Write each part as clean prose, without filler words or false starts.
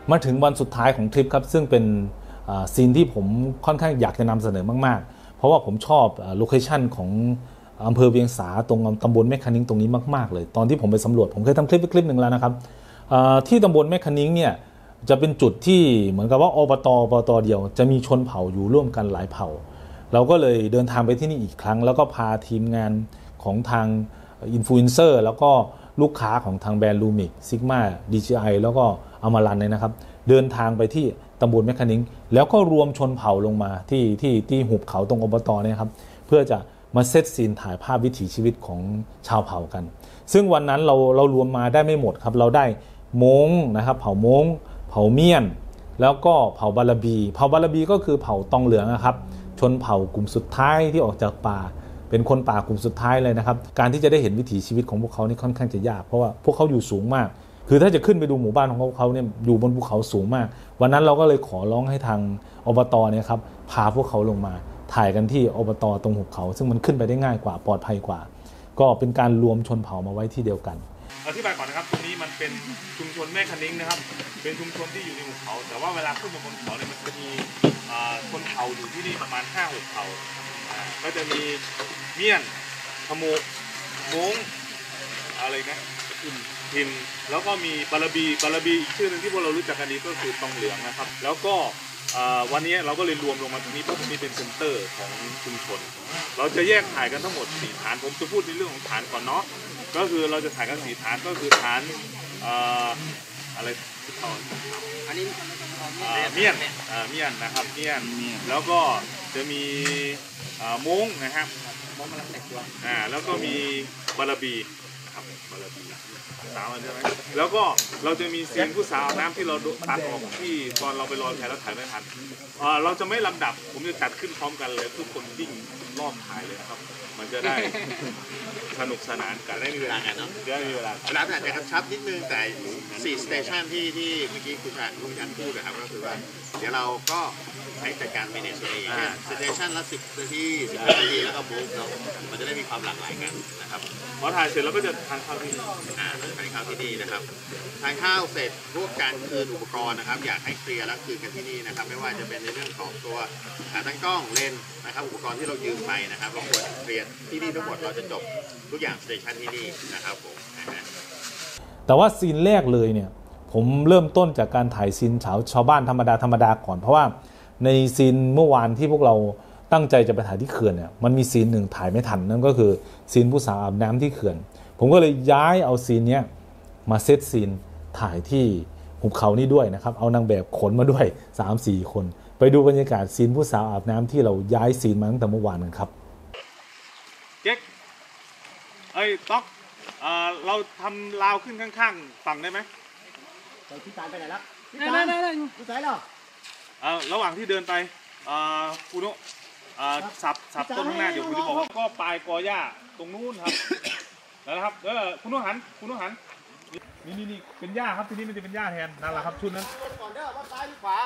มาถึงวันสุดท้ายของทริปครับซึ่งเป็นซีนที่ผมค่อนข้างอยากจะนำเสนอมากๆเพราะว่าผมชอบโลเคชั่นของอำเภอเวียงสาตรงตำบลแม่คะนิ้งตรงนี้มากๆเลยตอนที่ผมไปสำรวจผมเคยทำคลิปหนึ่งแล้วนะครับที่ตำบลแม่คะนิ้งเนี่ยจะเป็นจุดที่เหมือนกับว่าอบตเดียวจะมีชนเผ่าอยู่ร่วมกันหลายเผ่าเราก็เลยเดินทางไปที่นี่อีกครั้งแล้วก็พาทีมงานของทางอินฟลูเอนเซอร์แล้วก็ลูกค้าของทางแบรนด์ลูมิกซิกมาDJIแล้วก็อมารันเนี่ยนะครับเดินทางไปที่ตำบลแม่คะนิ้งแล้วก็รวมชนเผ่าลงมาที่หุบเขาตรงอบตเนี่ยครับเพื่อจะมาเซตซีนถ่ายภาพวิถีชีวิตของชาวเผ่ากันซึ่งวันนั้นเรารวมมาได้ไม่หมดครับเราได้ม้งนะครับเผ่าม้งเผ่าเมียนแล้วก็เผ่าบาลาบีก็คือเผ่าตองเหลืองนะครับชนเผ่ากลุ่มสุดท้ายที่ออกจากป่าเป็นคนป่ากลุ่มสุดท้ายเลยนะครับการที่จะได้เห็นวิถีชีวิตของพวกเขานี่ค่อนข้างจะยากเพราะว่าพวกเขาอยู่สูงมากคือถ้าจะขึ้นไปดูหมู่บ้านของเขาเนี่ยอยู่บนภูเขาสูงมากวันนั้นเราก็เลยขอร้องให้ทางอบตเนี่ยครับพาพวกเขาลงมาถ่ายกันที่อบตตรงหุบเขาซึ่งมันขึ้นไปได้ง่ายกว่าปลอดภัยกว่าก็เป็นการรวมชนเผ่ามาไว้ที่เดียวกันอธิบายก่อนนะครับตรงนี้มันเป็นชุมชนแม่คะนิ้งนะครับเป็นชุมชนที่อยู่ในหุบเขาแต่ว่าเวลาขึ้นมาบนเขาเนี่ยมันจะมีคนเผ่าอยู่ที่นี่ประมาณ 5-6 เผ่าก็จะมีเมียนขมูม้งอะไรนะพิมแล้วก็มีบาลาบีอีกชื่อหนึ่งที่พวกเรารู้จักกันดีก็คือตองเหลืองนะครับแล้วก็วันนี้เราก็เลยรวมลงมาตรงนี้เพราะตรงนี้เป็นเซ็นเตอร์ของชุมชนเราจะแยกถ่ายกันทั้งหมด4ฐานผมจะพูดในเรื่องของฐานก่อนเนาะก็คือเราจะถ่ายกัน4ฐานก็คือฐานอะไรอันนี้เมียนนะครับเมียนแล้วก็จะมีม้งนะครับม้งกำลังแต่งตัวแล้วก็มีบาลาบีนะครับบาลาบีสาวใช่ไหมแล้วก็เราจะมีซีนผู้สาวน้ำที่เราตัดออกที่ตอนเราไปรอแพแล้วถ่ายไม่ทันเราจะไม่ลำดับผมจะจัดขึ้นพร้อมกันเลยทุกคนวิ่งรอบถ่ายเลยครับมันจะได้สนุกสนานกันได้มีเวลาเนาะได้มีเวลาอาจจะกระชับนิดนึงแต่4 สเตชันที่เมื่อกี้คุณชันพูดนะครับก็คือว่าเดี๋ยวเราก็ใช้จัดการเมเนจตัวเองสเตชันละ10 นาที15 นาทีแล้วก็บุ๊กเนาะมันจะได้มีความหลากหลายกันนะครับพอถ่ายเสร็จเราก็จะทานข้าวที่นี่เราจะทานข้าวที่นี่นะครับทานข้าวเสร็จพวกการคืนอุปกรณ์นะครับอยากให้เคลียร์และคืนกันที่นี่นะครับไม่ว่าจะเป็นในเรื่องของตัวขาตั้งกล้องเลนส์นะครับอุปกรณ์ที่เรายืมไปนะครับเราควรเคลียร์ที่นี่ทั้งหมดเราจะจบทุกอย่างสเตชันที่นี่นะครับผมแต่ว่าซีนแรกเลยเนี่ยผมเริ่มต้นจากการถ่ายซีนชาวบ้านธรรมดาก่อนเพราะว่าในซีนเมื่อวานที่พวกเราตั้งใจจะไปถ่ายที่เขื่อนเนี่ยมันมีซีนหนึ่งถ่ายไม่ทันนั่นก็คือซีนผู้สาวอาบน้ำที่เขื่อนผมก็เลยย้ายเอาซีนนี้มาเซตซีนถ่ายที่หุบเขานี่ด้วยนะครับเอานางแบบขนมาด้วย 3-4 คนไปดูบรรยากาศซีนผู้สาวอาบน้ำที่เราย้ายซีนมาตั้งแต่เมื่อวานกันครับเจ๊กต๊อกเราทำราวขึ้นข้างๆฝั่งได้ไหมพี่ตาลไปไหนแล้วได้พี่สายหรอระหว่างที่เดินไปคุณนุสับต้นข้างหน้าเดี๋ยวคุณจะบอกก็ปลายกอหญ้าตรงนู้นครับแล้วนะครับคุณนุหันนี่เป็นหญ้าครับทีนี้มันจะเป็นหญ้าแทนนั่นแหละครับชุดนั้นก่อนเด้อว่าซ้ายหรือขวา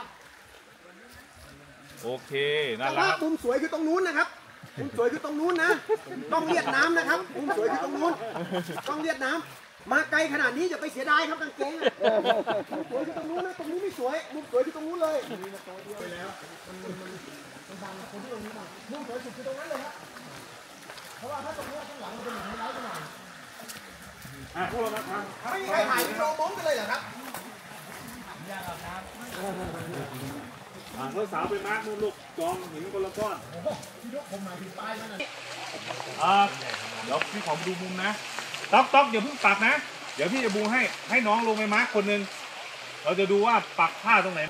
โอเคนั่นแหละครับมุมสวยคือตรงนู้นนะครับมุมสวยคือตรงนู้นนะต้องเลียดน้ำนะครับมุมสวยคือตรงนู้นต้องเลียดน้ำมาไกลขนาดนี้จะไปเสียดายครับกางเกงมุมสวยคือตรงนู้นนะตรงนี้ไม่สวยมุมสวยคือตรงนู้นเลยไปแล้วมันดังคนที่ตรงนี้ดังมุมสวยสุดคือตรงนั้นเลยครับเพราะว่าถ้าตรงนี้ข้างหลังมันเป็นไฮไลท์ขนาดพวกเราครับไม่มีใครถ่ายวิดีโอม้งกันเลยเหรอครับยากครับเมื่อสาวไปมาร์กนู่นลูกจองหินคนละก้อนพี่ยกผมมาถึงป้ายนั่นน่ะเดี๋ยวพี่ขอดูมุมนะต๊อกอย่าเพิ่งปักนะเดี๋ยวพี่จะบูให้น้องลงไปมาร์กคนนึงเราจะดูว่าปักผ้าตรงไหน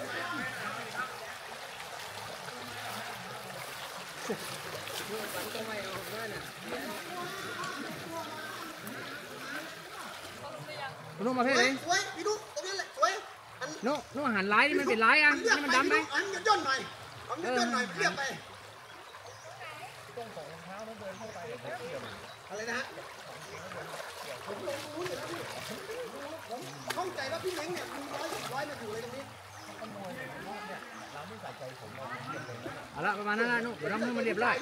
คุณนุ่มมาเพ่เลยสวยพี่ดูตรงนี้แหละสวยนุ่มหันไลน์มันเป็นไลน์อ่ะนี่มันดำไหมอันย่นหน่อยเรียบไปต้องของรองเท้าแล้วเดินเข้าไปอะไรนะฮะผมเข้าใจว่าพี่เล้งเนี่ยมีร้อยมาอยู่เลยตรงนี้เอาละประมาณนั้นนะนุ่มเดี๋ยวน้ำมันเรียบร้อย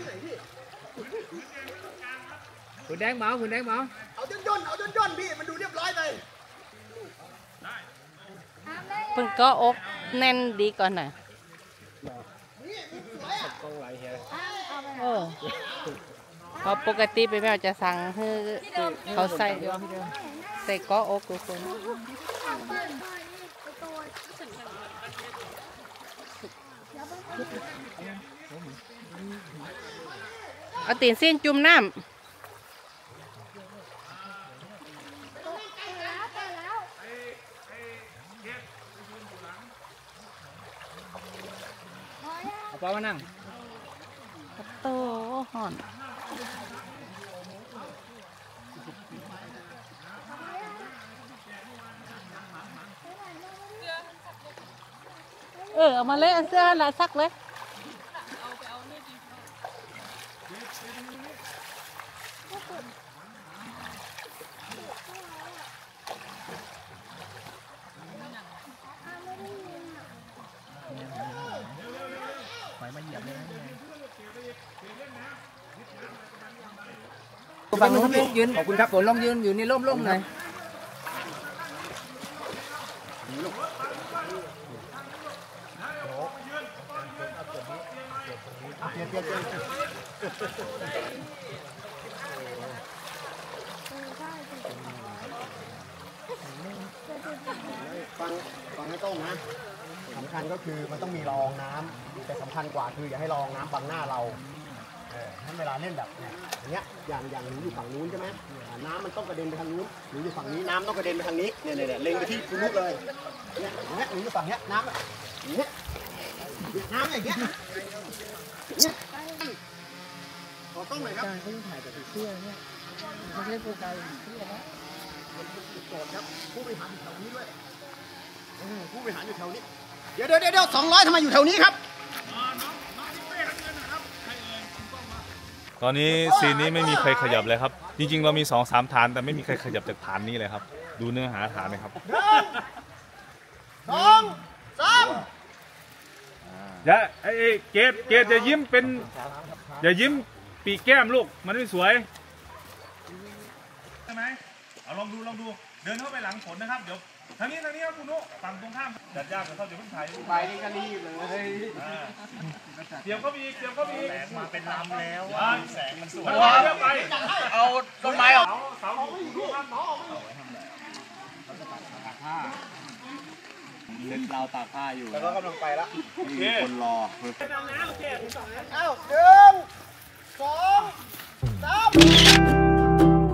คุณแดงเบาเอาย่นพี่มันดูเรียบร้อยไปเพิ่นก็อกแน่นดีก่อนน่ะเออเพราะปกติไปแม่จะสั่งให้เขาใส่ก็อกทุกคนเอาตีนสิ้นจุ่มน้ำเอาปลามานั่งโตห่อนเอามาเลยเอาเสื้อละซักเลยฝั่งนู้นยืนขอบคุณครับผมลองยืนอยู่ในร่มๆหน่อยฟังให้ต้งนะสำคัญก็คือมันต้องมีละอองน้ำแต่สำคัญกว่าคืออย่าให้ละอองน้ำบังหน้าเราให้เวลาเล่นแบบอย่างเงี้ยอย่างหนูอยู่ฝั่งนู้นใช่ไหมน้ำมันต้องกระเด็นไปทางนู้นหนูอยู่ฝั่งนี้น้ำต้องกระเด็นไปทางนี้เนี่ยเล็งไปที่คุณลูกเลยเนี่ยอย่างเงี้ยหนูอยู่ฝั่งเนี้ยน้ำอย่างเงี้ยน้ำอย่างเงี้ยเนี่ยขอต้องหน่อยครับเขาถ่ายแต่เสื้อเนี่ยไม่ใช่โปรไกด์เสื้อนะโจทย์ครับผู้บริหารอยู่แถวนี้ด้วยผู้บริหารอยู่แถวนี้เดี๋ยว200ทำไมอยู่แถวนี้ครับตอนนี้ซีนนี้ไม่มีใครขยับเลยครับจริงๆเรามี 2-3 ฐานแต่ไม่มีใครขยับจากฐานนี้เลยครับดูเนื้อหาฐานเลยครับ 1 2 3 อย่าเกดอย่ายิ้มเป็นอย่ายิ้มปีกแก้มลูกมันไม่สวยใช่ไหมเอาลองดูเดินเข้าไปหลังฝนนะครับเดี๋ยวทางนี้ครับคุณนุฝั่งตรงข้ามจัดยากกับเขาเดี๋ยวเพิ่งถ่ายไปนี่ก็รีบเลยเดี๋ยวก็มีแสงมาเป็นลำแล้วแสงมันสวยไปเอาต้นไม้ออกเสาอยู่ข้างน้องเล่นราวตากผ้าอยู่แล้วก็กำลังไปแล้วมีคนรอเอ้า1 2 3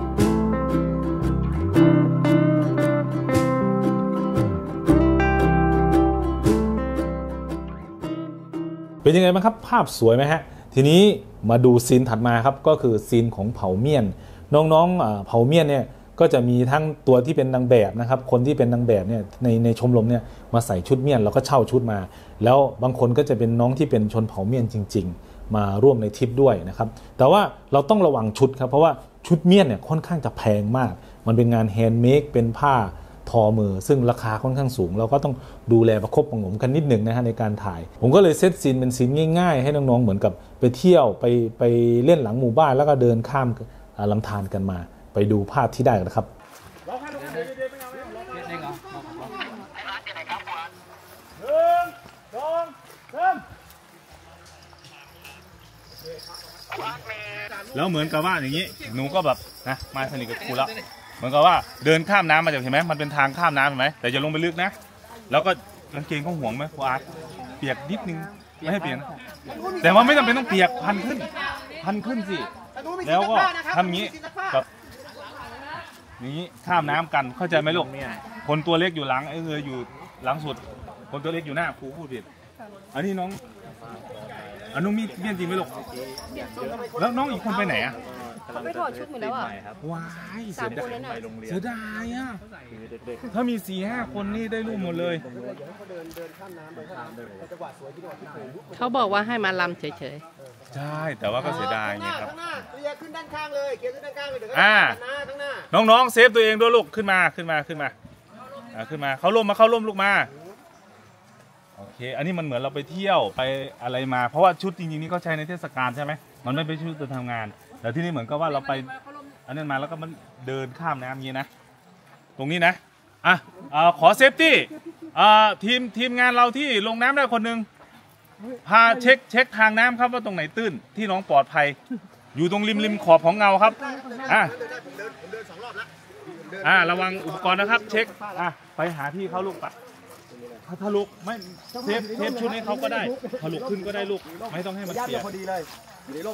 เป็นยังไงบ้างครับภาพสวยไหมฮะทีนี้มาดูซีนถัดมาครับก็คือซีนของเผ่าเมียนน้องๆเผ่าเมียนเนี่ยก็จะมีทั้งตัวที่เป็นนางแบบนะครับคนที่เป็นนางแบบเนี่ยในชมรมเนี่ยมาใส่ชุดเมียนแล้วก็เช่าชุดมาแล้วบางคนก็จะเป็นน้องที่เป็นชนเผ่าเมียนจริงๆมาร่วมในทริปด้วยนะครับแต่ว่าเราต้องระวังชุดครับเพราะว่าชุดเมียนเนี่ยค่อนข้างจะแพงมากมันเป็นงานแฮนด์เมดเป็นผ้าทอมือซึ่งราคาค่อนข้างสูงเราก็ต้องดูแลประคบประหงมกันนิดหนึ่งนะฮะในการถ่ายผมก็เลยเซตซีนเป็นซีนง่ายๆให้น้องๆเหมือนกับไปเที่ยวไปเล่นหลังหมู่บ้านแล้วก็เดินข้ามลำธารกันมาไปดูภาพที่ได้กันนะครับแล้วเหมือนกับว่าอย่างนี้หนูก็แบบนะมาสนิทกับครูแล้วเหมือนกับว่าเดินข้ามน้ำมาจากเห็นไหมมันเป็นทางข้ามน้ำเห็นไหมแต่อย่าลงไปลึกนะแล้วก็กางเกงเขาห่วงไหมครูอาร์ตเปียกนิดนึงไม่ให้เปียกนะแต่ว่าไม่จำเป็นต้องเปียกพันขึ้นสิแล้วก็ทำงี้แบบนี้ข้ามน้ำกันเข้าใจไหมลูกคนตัวเล็กอยู่หลังอยู่หลังสุดคนตัวเล็กอยู่หน้าครูพูดผิดอันนี้น้องมีเบี้ยนจริงไหมลูกแล้วน้องอีกคนไปไหนอ่ะเขาไปถอดชุดหมดแล้วอ่ะว้ายเสียดายอ่ะถ้ามี 4-5 คนนี่ได้รูปหมดเลยเขาบอกว่าให้มาลำเฉยๆใช่แต่ว่าก็เสียดายไงครับข้างหน้าเรียขึ้นด้านข้างเลยเกียร์ขึ้นด้านข้างเลยเดี๋ยวข้างหน้าน้องๆเซฟตัวเองด้วยลูกขึ้นมาเขาล่มลูกมาโอเคอันนี้มันเหมือนเราไปเที่ยวไปอะไรมาเพราะว่าชุดจริงๆนี่ก็ใช้ในเทศกาลใช่ไหมมันไม่เป็นชุดเดินทำงานแต่ที่นี่เหมือนกับว่าเราไปอันนั้นมาแล้วก็มันเดินข้ามน้ำอย่างนี้นะตรงนี้นะขอเซฟตี้ทีมงานเราที่ลงน้ำได้คนหนึ่งพาเช็คทางน้ำครับว่าตรงไหนตื้นที่น้องปลอดภัยอยู่ตรงริมขอบของเงาครับผมเดิน2 รอบแล้วระวังอุปกรณ์นะครับเช็คไปหาพี่เขาลูกปะถ้าลูกไม่เซฟชุดให้เขาก็ได้ถ้าลูกขึ้นก็ได้ลูกไม่ต้องให้มันเสียพอดีเลยอยู่ในร่ม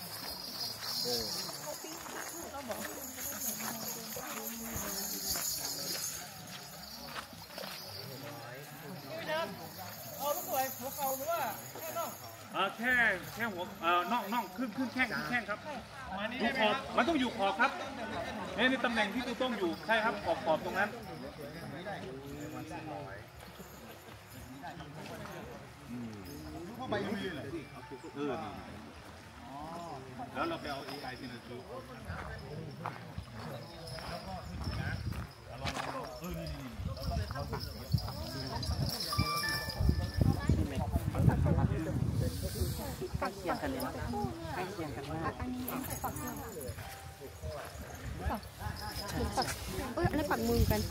แค่หัวน่องขึ้นแข้งครับอยู่ขอบมันต้องอยู่ขอบครับนี่ตำแหน่งที่กูต้องอยู่ใช่ครับขอบตรงนั้นแล้วเราไปเอา AI ที่นั่นคือเคียงกันเลยนะใกล้เคียงกันมากอะไรปักมือกัน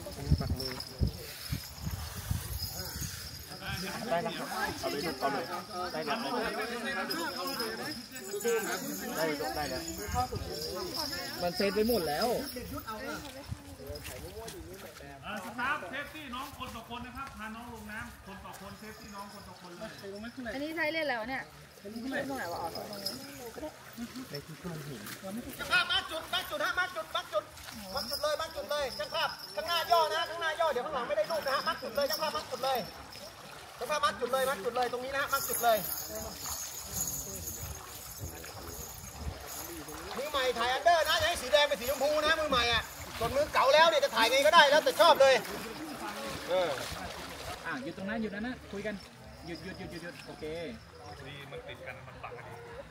ได้แล้วเอาไปดูก่อนเลยได้แล้วมันเซตไปหมดแล้วครับเซฟตี้น้องคนต่อคนนะครับพาน้องลงน้ำคนต่อคนเซฟตี้น้องคนต่อคนเลยอันนี้ใช้เล่นแล้วเนี่ยตรงไหนวะตรงนี้มาจุดฮะมาจุดเลยช่างภาพข้างหน้าย่อนะข้างหน้าย่อเดี๋ยวข้างหลังไม่ได้รูปนะฮะมัดจุดเลยช่างภาพมัดจุดเลยตรงนี้นะมัดจุดเลยมือใหม่ถ่ายอันเดอร์นะอย่าให้สีแดงเป็นสีชมพูนะมือใหม่อ่ะส่วนมือเก่าแล้วเนี่ยจะถ่ายไงก็ได้แล้วแต่ชอบเลยอยู่ตรงนั้นนะคุยกันหยุดโอเคดีมันติดกันมันปักกัน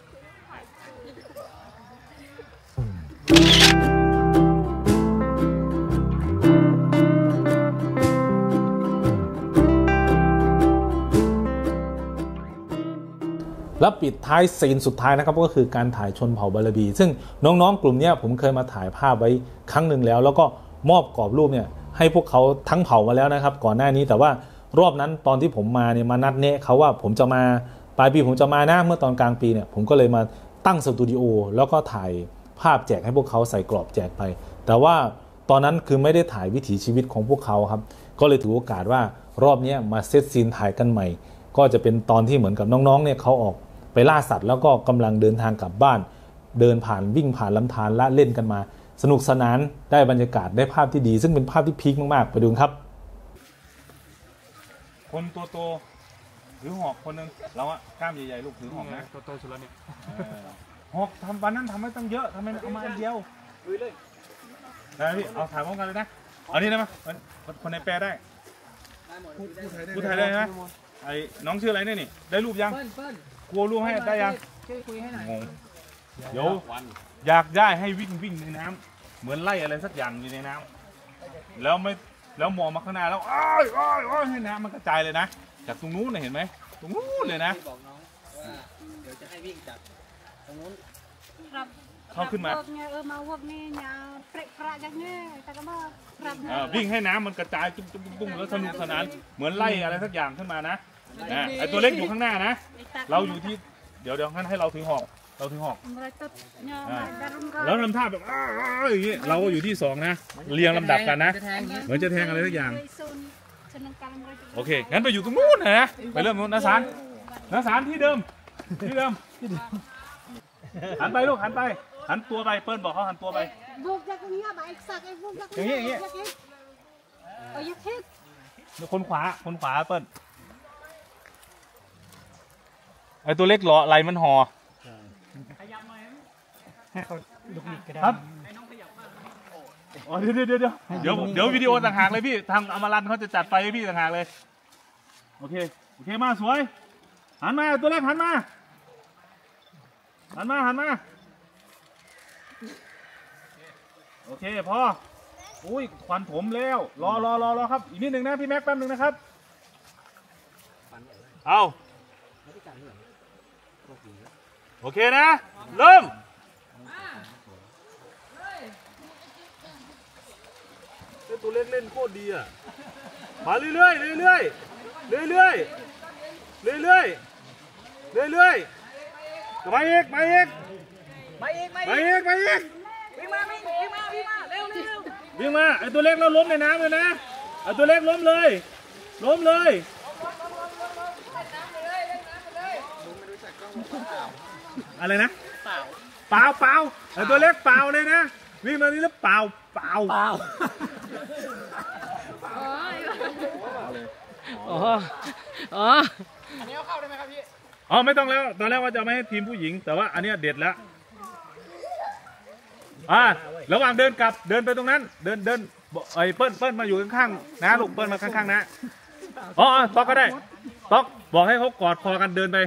และปิดท้ายซีนสุดท้ายนะครับก็คือการถ่ายชนเผ่าบาลาบีซึ่งน้องๆกลุ่มนี้ผมเคยมาถ่ายภาพไว้ครั้งหนึ่งแล้วก็มอบกรอบรูปเนี่ยให้พวกเขาทั้งเผ่ามาแล้วนะครับก่อนหน้านี้แต่ว่ารอบนั้นตอนที่ผมมาเนี่ยมานัดเนะเขาว่าผมจะมาปลายปีผมจะมานะเมื่อตอนกลางปีเนี่ยผมก็เลยมาตั้งสตูดิโอแล้วก็ถ่ายภาพแจกให้พวกเขาใส่กรอบแจกไปแต่ว่าตอนนั้นคือไม่ได้ถ่ายวิถีชีวิตของพวกเขาครับก็เลยถือโอกาสว่ารอบนี้มาเซตซีนถ่ายกันใหม่ก็จะเป็นตอนที่เหมือนกับน้องๆเนี่ยเขาออกไปล่าสัตว์แล้วก็กำลังเดินทางกลับบ้านเดินผ่านวิ่งผ่านลำธารละเล่นกันมาสนุกสนานได้บรรยากาศได้ภาพที่ดีซึ่งเป็นภาพที่พีคมากๆไปดูครับคนตัวโตถือหอกคนนึงเราอะกล้ามใหญ่ๆลูกถือหอกนะตัวโตสุดแล้วเนี่ยหอกทำวันนั้นทำไม่ต้องเยอะทำไมเอามาอันเดียวได้พี่เอาถ่ายพร้อมกันเลยนะเอานี่ได้ไหมคนในแปลได้พูดไทยได้ไหมไอ้น้องชื่ออะไรเนี่ยนี่ได้รูปยังกลัวรูปให้ได้ยังงงเดี๋ยวอยากได้ให้วิ่งในน้ำเหมือนไล่อะไรสักอย่างอยู่ในน้ำแล้วมองมาข้างหน้าแล้วอ้อยให้น้ำมันกระจายเลยนะจากตรงนู้นเห็นไหมตรงนู้นเลยนะบอกน้องว่าเดี๋ยวจะให้วิ่งจากตรงนู้นเข้าขึ้นมามาพวกนี้เนี่ยเปรกอย่างนี้แต่ก็มาวิ่งให้น้ำมันกระจายตุ้มแล้วสนุกสนานเหมือนไล่อะไรสักอย่างขึ้นมานะไอตัวเล็กอยู่ข้างหน้านะเราอยู่ที่เดี๋ยวงั้นให้เราถือหอกแล้วทำท่าแบบอย่างนี้เราก็อยู่ที่2นะเรียงลำดับกันนะเหมือนจะแทงอะไรสักอย่างโอเคงั้นไปอยู่ตรงนู้นนะไปเริ่มนู้นนะสารที่เดิมหันไปลูกหันตัวไปเปิ้ลบอกเขาหันตัวไปอย่างนี้คนขวาเปิ้ลไอตัวเล็กหล่อไหลมันห่อให้เขาลุกนิดก็ได้ครับอ๋อเดี๋ยววิดีโอต่างหากเลยพี่ทางอมรันเขาจะจัดไปให้พี่ต่างหากเลยโอเคมาสวยหันมาตัวเล็กหันมาโอเคพออุ้ยควันถมแล้วรอครับอีกนิดนึงนะพี่แม็กแป๊บนึงนะครับเอาโอเคนะเริ่มตัวเล็กเล่นโคตรดีอ่ะมาเรื่อยๆเรื่อยๆเรื่อยๆเรื่อยๆเรื่อยๆมาอีกมาอีกมาอีกมาอีกมาอีกวิ่งมาเร็ววิ่งมาไอตัวเล็กเราล้มในน้ำเลยนะไอตัวเล็กล้มเลยอะไรนะเปล่าไอตัวเล็กเปล่าเลยนะวิ่งมานี่แล้วเปล่าอ๋ออันนี้เอาเข้าได้ไหมครับพี่อ๋อไม่ต้องแล้วตอนแรกว่าจะไม่ให้ทีมผู้หญิงแต่ว่าอันนี้เด็ดแล้วระหว่างเดินกลับเดินไปตรงนั้นเดินไอ้เปิ้ลมาอยู่ข้างๆนะลูกเปิ้ลมาข้างๆนะอ๋อต๊อกก็ได้ต๊อกบอกให้เขากอดคอกันเดินไป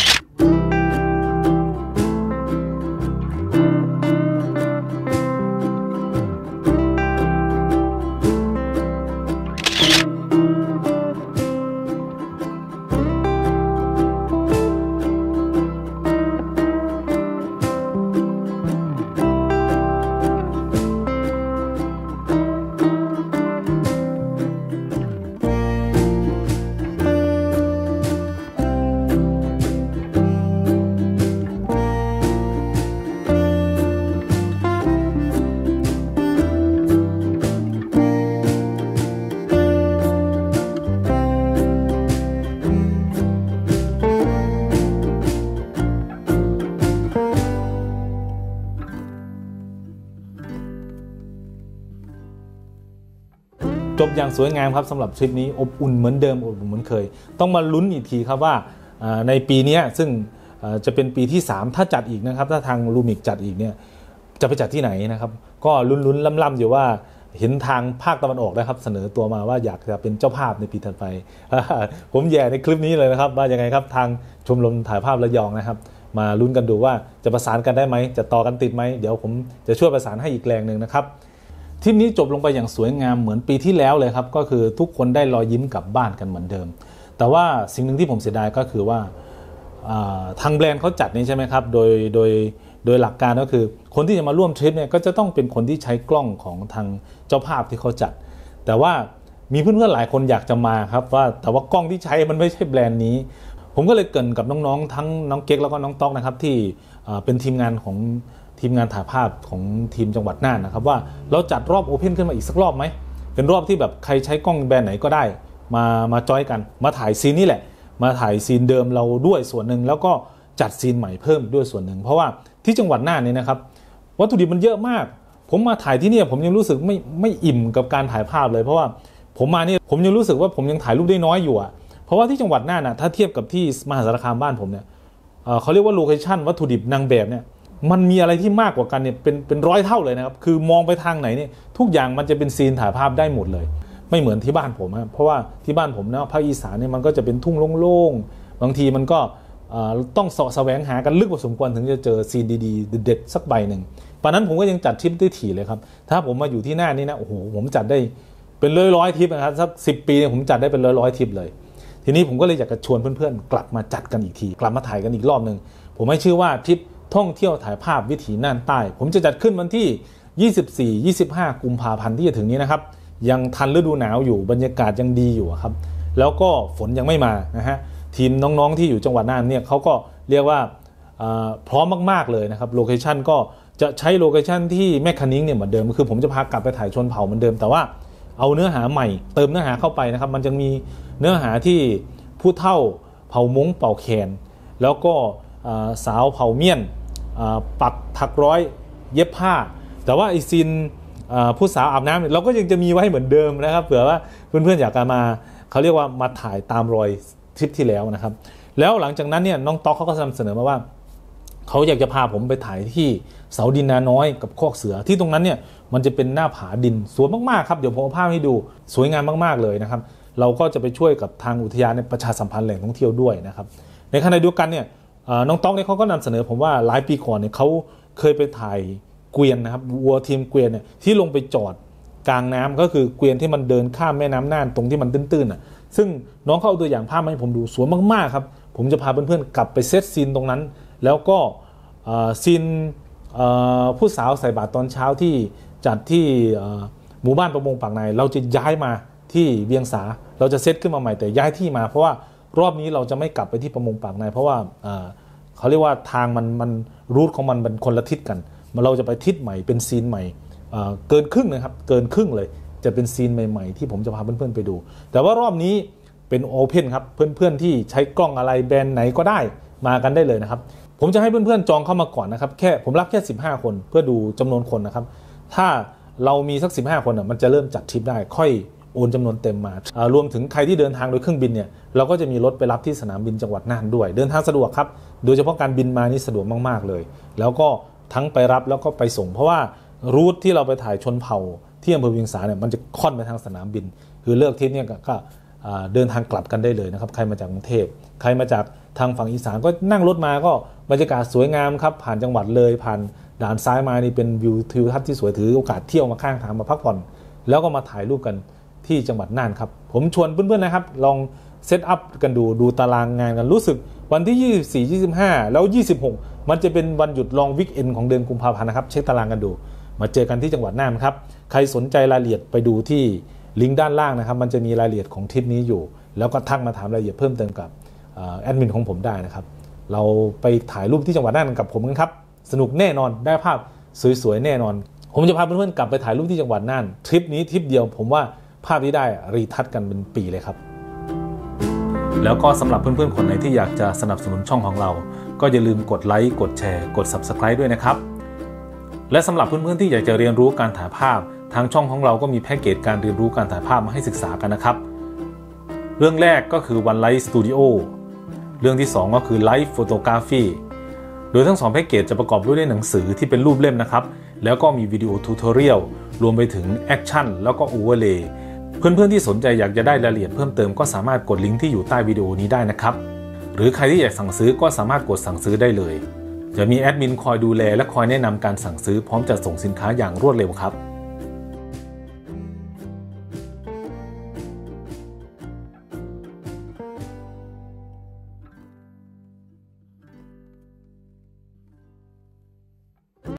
จบอย่างสวยงามครับสำหรับทริปนี้อบอุ่นเหมือนเดิมอบอุ่นเหมือนเคยต้องมาลุ้นอีกทีครับว่าในปีนี้ซึ่งจะเป็นปีที่3ถ้าจัดอีกนะครับถ้าทางลูมิกจัดอีกเนี่ยจะไปจัดที่ไหนนะครับก็ลุ้นๆล่ำๆอยู่ว่าเห็นทางภาคตะวันออกนะครับเสนอตัวมาว่าอยากจะเป็นเจ้าภาพในปีถัดไปผมแย่ในคลิปนี้เลยนะครับว่ายังไงครับทางชมรมถ่ายภาพระยองนะครับมาลุ้นกันดูว่าจะประสานกันได้ไหมจะต่อกันติดไหมเดี๋ยวผมจะช่วยประสานให้อีกแรงหนึ่งนะครับทริปนี้จบลงไปอย่างสวยงามเหมือนปีที่แล้วเลยครับก็คือทุกคนได้รอยยิ้มกลับบ้านกันเหมือนเดิมแต่ว่าสิ่งหนึ่งที่ผมเสียดายก็คือว่าทางแบรนด์เขาจัดนี่ใช่ไหมครับโดยหลักการก็คือคนที่จะมาร่วมทริปเนี่ยก็จะต้องเป็นคนที่ใช้กล้องของทางเจ้าภาพที่เขาจัดแต่ว่ามีเพื่อนๆหลายคนอยากจะมาครับว่าแต่ว่ากล้องที่ใช้มันไม่ใช่แบรนด์นี้ผมก็เลยเกริ่นกับน้องๆทั้งน้องเก๊กแล้วก็น้องต๊อกนะครับที่เป็นทีมงานถ่ายภาพของทีมจังหวัดน่านนะครับว่าเราจัดรอบโอเพ่นขึ้นมาอีกสักรอบไหมเป็นรอบที่แบบใครใช้กล้องแบรนด์ไหนก็ได้มาจอยกันมาถ่ายซีนนี่แหละมาถ่ายซีนเดิมเราด้วยส่วนหนึ่งแล้วก็จัดซีนใหม่เพิ่มด้วยส่วนหนึ่งเพราะว่าที่จังหวัดน่านนี่นะครับวัตถุดิบมันเยอะมากผมมาถ่ายที่นี่ผมยังรู้สึกไม่อิ่มกับการถ่ายภาพเลยเพราะว่าผมมานี่ผมยังรู้สึกว่าผมยังถ่ายรูปได้น้อยอยู่เพราะว่าที่จังหวัดน่านถ้าเทียบกับที่มหาสารคามบ้านผมเนี่ยเขาเรียกว่าโลเคชั่นวัตถุดิบนางแบบเนี่ยมันมีอะไรที่มากกว่ากันเนี่ยเป็นร้อยเท่าเลยนะครับคือมองไปทางไหนเนี่ยทุกอย่างมันจะเป็นซีนถ่ายภาพได้หมดเลยไม่เหมือนที่บ้านผมเพราะว่าที่บ้านผมนะภาคอีสานเนี่ยมันก็จะเป็นทุ่งโล่งๆบางทีมันก็ต้องแสวงหากันลึกพอสมควรถึงจะเจอซีนดีๆเด็ดๆสักใบหนึ่งป่านนั้นผมก็ยังจัดทริปได้ถี่เลยครับถ้าผมมาอยู่ที่หน้านี่นะโอ้โหผมจัดได้เป็นร้อยทริปนะครับสัก10 ปีเนี่ยผมจัดได้เป็นร้อยทริปเลยทีนี้ผมก็เลยอยากจะชวนเพื่อนๆกลับมาจัดกันอีกทีกลับมาถ่ายกันอีกรอบนึงผมให้ชื่อว่าทริปท่องเที่ยวถ่ายภาพวิถีน่านใต้ผมจะจัดขึ้นวันที่ 24-25 กุมภาพันธ์ที่จะถึงนี้นะครับยังทันฤดูหนาวอยู่บรรยากาศยังดีอยู่ครับแล้วก็ฝนยังไม่มานะฮะทีมน้องๆที่อยู่จังหวัดน่านเนี่ยเขาก็เรียกว่าพร้อมมากๆเลยนะครับโลเคชั่นก็จะใช้โลเคชั่นที่แม่คันนิ้งเนี่ยเหมือนเดิมคือผมจะพากลับไปถ่ายชนเผ่าเหมือนเดิมแต่ว่าเอาเนื้อหาใหม่เติมเนื้อหาเข้าไปนะครับมันจะมีเนื้อหาที่ผู้เฒ่าเผ่ามงเผ่าแคนแล้วก็สาวเผ่าเมี่ยนปักถักร้อยเย็บผ้าแต่ว่าไอซีนผู้สาวอาบน้ำเราก็ยังจะมีไว้เหมือนเดิมนะครับเผื่อว่าเพื่อนๆอยากจะมาเขาเรียกว่ามาถ่ายตามรอยทริปที่แล้วนะครับแล้วหลังจากนั้นเนี่ยน้องต๊อกเขาก็นำเสนอมาว่าเขาอยากจะพาผมไปถ่ายที่เสาดินนาน้อยกับคอกเสือที่ตรงนั้นเนี่ยมันจะเป็นหน้าผาดินสวยมากๆครับเดี๋ยวผมเอาภาพให้ดูสวยงามมากๆเลยนะครับเราก็จะไปช่วยกับทางอุทยานในประชาสัมพันธ์แหล่งท่องเที่ยวด้วยนะครับในขณะเดียวกันเนี่ยน้องต๊อกเนี่ยเขาก็นำเสนอผมว่าหลายปีก่อนเนี่ยเขาเคยไปถ่ายเกวียนนะครับวัวทีมเกวียนเนี่ยที่ลงไปจอดกลางน้ำก็คือเกวียนที่มันเดินข้ามแม่น้ำน่านตรงที่มันตื้นๆซึ่งน้องเขาเอาตัวอย่างภาพมาให้ผมดูสวยมากๆครับผมจะพาเพื่อนๆกลับไปเซตซีนตรงนั้นแล้วก็ซีนผู้สาวใส่บาตรตอนเช้าที่จัดที่หมู่บ้านประมงปากนายเราจะย้ายมาที่เวียงสาเราจะเซตขึ้นมาใหม่แต่ย้ายที่มาเพราะว่ารอบนี้เราจะไม่กลับไปที่ประมงปากนายเพราะว่าเขาเรียกว่าทางมันรูทของมันเป็นคนละทิศกันเราจะไปทิศใหม่เป็นซีนใหม่เกินครึ่งนะครับเกินครึ่งเลยจะเป็นซีนใหม่ๆที่ผมจะพาเพื่อนๆไปดูแต่ว่ารอบนี้เป็นโอเพนครับเพื่อนๆที่ใช้กล้องอะไรแบรนด์ไหนก็ได้มากันได้เลยนะครับผมจะให้เพื่อนๆจองเข้ามาก่อนนะครับแค่ผมรับแค่15คนเพื่อดูจำนวนคนนะครับถ้าเรามีสัก15คนมันจะเริ่มจัดทริปได้ค่อยโอนจำนวนเต็มมารวมถึงใครที่เดินทางโดยเครื่องบินเนี่ยเราก็จะมีรถไปรับที่สนามบินจังหวัดน่านด้วยเดินทางสะดวกครับโดยเฉพาะการบินมานี่สะดวกมากๆเลยแล้วก็ทั้งไปรับแล้วก็ไปส่งเพราะว่ารูทที่เราไปถ่ายชนเผ่าที่อำเภอเวียงสาเนี่ยมันจะค่อนไปทางสนามบินคือเลิกทริปเนี่ยก็เดินทางกลับกันได้เลยนะครับใครมาจากกรุงเทพใครมาจากทางฝั่งอีสานก็นั่งรถมาก็บรรยากาศสวยงามครับผ่านจังหวัดเลยผ่านด่านซ้ายมานี่เป็นวิวทิวทัศน์ที่สวยถือโอกาสเที่ยวมาข้างทางมาพักผ่อนแล้วก็มาถ่ายรูปกันที่จังหวัดน่านครับผมชวนเพื่อนๆนะครับลองเซตอัพกันดูตารางงานกันรู้สึกวันที่24 25แล้ว26มันจะเป็นวันหยุดลองวิกเอนของเดือนกุมภาพันธ์นะครับเช็คตารางกันดูมาเจอกันที่จังหวัดน่านครับใครสนใจรายละเอียดไปดูที่ลิงก์ด้านล่างนะครับมันจะมีรายละเอียดของทริปนี้อยู่แล้วก็ทักมาถามรายละเอียดเพิ่มเติมกับแอดมินของผมได้นะครับเราไปถ่ายรูปที่จังหวัดน่านกับผมกันครับสนุกแน่นอนได้ภาพสวยๆแน่นอนผมจะพาเพื่อนๆกลับไปถ่ายรูปที่จังหวัดน่านทริปนี้ทริปเดียวผมว่าภาพที่ได้รีทัชกันเป็นปีเลยครับแล้วก็สำหรับเพื่อนๆคนไหนที่อยากจะสนับสนุนช่องของเราก็อย่าลืมกดไลค์กดแชร์กด Subscribe ด้วยนะครับและสำหรับเพื่อนๆที่อยากจะเรียนรู้การถ่ายภาพทางช่องของเราก็มีแพ็กเกจการเรียนรู้การถ่ายภาพมาให้ศึกษากันนะครับเรื่องแรกก็คือ One Light Studio เรื่องที่2ก็คือ Light Photography โดยทั้ง2แพ็กเกจจะประกอบด้วยหนังสือที่เป็นรูปเล่มนะครับแล้วก็มีวิดีโอทูทอเรียลรวมไปถึงแอคชั่นแล้วก็โอเวอร์เลย์เพื่อนๆที่สนใจอยากจะได้รายละเอียดเพิ่มเติมก็สามารถกดลิงก์ที่อยู่ใต้วิดีโอนี้ได้นะครับหรือใครที่อยากสั่งซื้อก็สามารถกดสั่งซื้อได้เลยจะมีแอดมินคอยดูแลและคอยแนะนำการสั่งซื้อพร้อมจะส่งสินค้าอย่างรวดเร็วครับ